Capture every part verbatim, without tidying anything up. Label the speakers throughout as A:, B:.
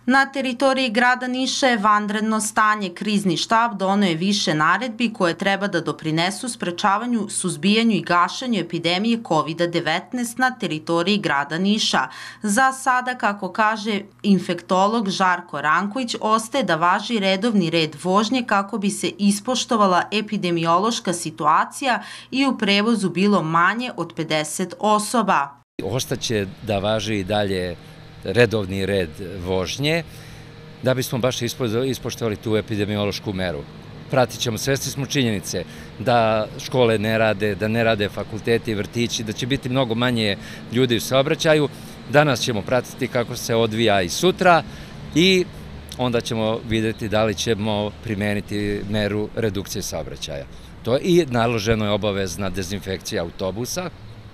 A: Na teritoriji grada Niša je vanredno stanje. Krizni štab doneo je više naredbi koje treba da doprinesu sprečavanju, suzbijanju i gašenju epidemije kovid devetnaest na teritoriji grada Niša. Za sada, kako kaže infektolog Žarko Ranković, ostaje da važi redovni red vožnje kako bi se ispoštovala epidemiološka situacija i u prevozu bilo manje od pedeset osoba.
B: Ostaće da važi i dalje redovni red vožnje, da bismo baš ispoštovali tu epidemiološku meru. Pratit ćemo, svesni smo činjenice da škole ne rade, da ne rade fakulteti i vrtići, da će biti mnogo manje ljudi u saobraćaju. Danas ćemo pratiti kako se odvija i sutra i onda ćemo vidjeti da li ćemo primeniti meru redukcije saobraćaja. To i naloženo je obavezna dezinfekcija autobusa,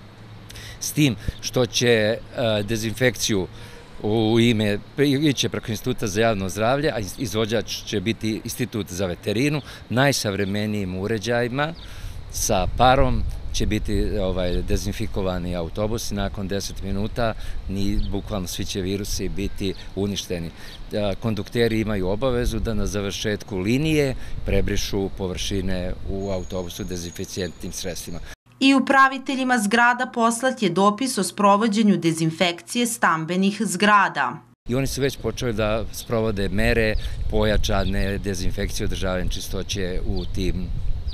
B: s tim što će dezinfekciju u ime, iće preko Instituta za javno zdravlje, a izvođač će biti Institut za veterinu, najsavremenijim uređajima sa parom će biti dezinfikovani autobusi. Nakon deset minuta bukvalno svi će virusi biti uništeni. Kondukteri imaju obavezu da na završetku linije prebrišu površine u autobusu dezinficijentnim sredstvima.
A: I upraviteljima zgrada poslat je dopis o sprovođenju dezinfekcije stambenih zgrada.
B: I oni su već počeli da sprovode mere pojačane dezinfekcije, održavanja čistoće u tim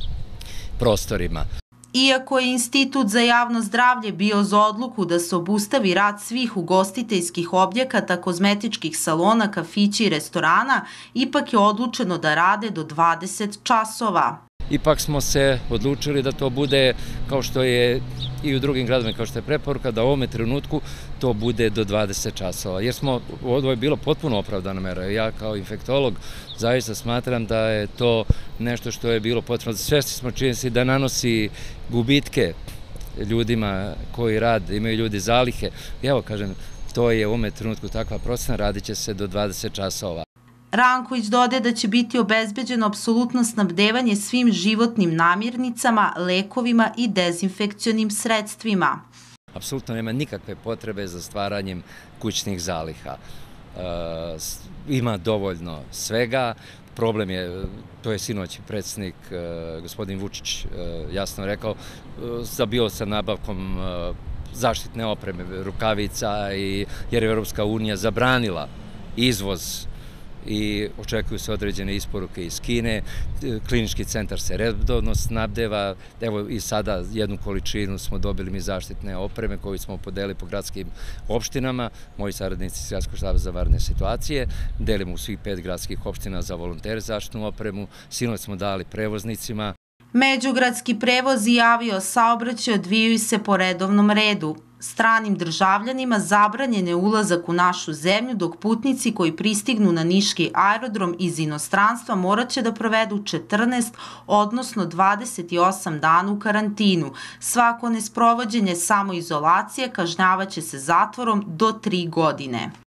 B: prostorima.
A: Iako je Institut za javno zdravlje bio za odluku da se obustavi rad svih ugostiteljskih objekata, kozmetičkih salona, kafića i restorana, ipak je odlučeno da rade do dvadeset časova.
B: Ipak smo se odlučili da to bude, kao što je i u drugim gradovima, kao što je preporuka, da u ovome trenutku to bude do dvadeset časova. Jer smo, ovo je bilo potpuno opravdana mera. Ja kao infektolog zaista smatram da je to nešto što je bilo potrebno. Svesni smo činjenici da nanosi gubitke ljudima koji rade, imaju ljudi zalihe. I evo, kažem, to je u ovome trenutku takva procena, radit će se do dvadeset časova.
A: Ranković dodaje da će biti obezbeđeno apsolutno snabdevanje svim životnim namirnicama, lekovima i dezinfekcionim sredstvima.
B: Apsolutno nema nikakve potrebe za stvaranjem kućnih zaliha. Ima dovoljno svega. Problem je, to je sinoć predsjednik gospodin Vučić jasno rekao, zabio sa nabavkom zaštitne opreme, rukavica, jer je Evropska unija zabranila izvoz i očekuju se određene isporuke iz Kine. Klinički centar se redovno snabdeva. Evo i sada jednu količinu smo dobili mi zaštitne opreme koju smo podelili po gradskim opštinama. Moji saradnici iz Gradskog štaba za vanredne situacije. Delimo u svih pet gradskih opština za volontere zaštitnu opremu. Sinoć smo dali prevoznicima.
A: Međugradski prevoz i avio saobraćaj odvijaju se po redovnom redu. Stranim državljanima zabranjen je ulazak u našu zemlju, dok putnici koji pristignu na niški aerodrom iz inostranstva morat će da provedu četrnaest, odnosno dvadeset osam dana u karantinu. Svako nesprovođenje samoizolacije kažnjavaće se zatvorom do tri godine.